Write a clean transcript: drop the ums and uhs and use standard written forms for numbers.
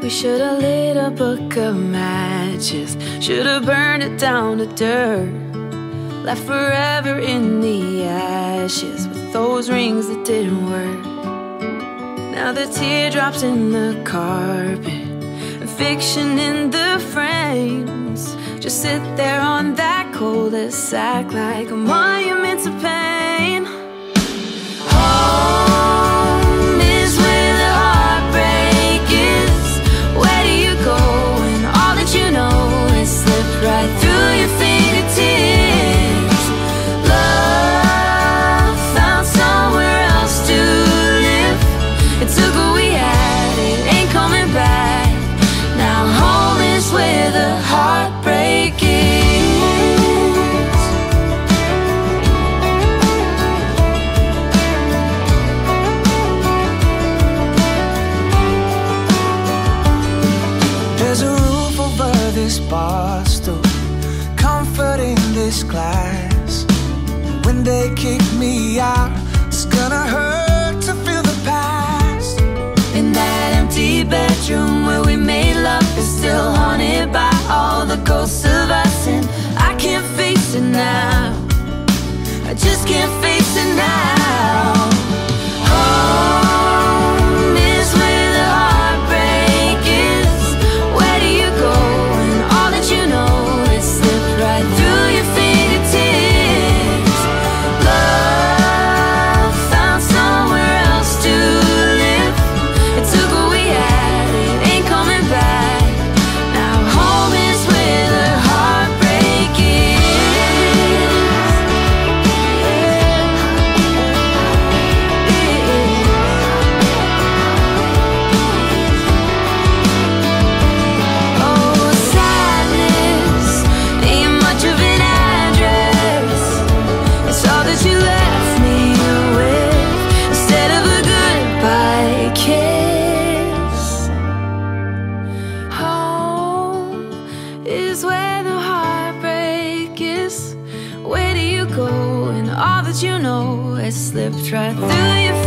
We should've lit a book of matches, should've burned it down to dirt, left forever in the ashes with those rings that didn't work. Now the teardrops in the carpet and fiction in the frames just sit there on that cul-de-sac like a monument to pain. Home is where the heartbreak is. Where do you go when all that you know is slipped right through your fingertips? Love found somewhere else to live. It took what we had, it ain't coming back. Now home is where the heartbreak is. There's a roof over this barstool, comfort in this glass. When they kick me out, it's gonna hurt to feel the past. In that empty bedroom where we made love is still haunted by all the ghosts of us, and I can't face it now. I just can't face it now. Home is where the heartbreak is. Where do you go when all that you know is slipped right through your fingertips? Love found somewhere else to live. It took what we had, it ain't coming back. Now home is where the heartbreak is. Oh, sadness ain't much of an address. It's all that you left me with instead of a goodbye kiss. Home is where the heartbreak is. Where do you go when all that you know has slipped right through your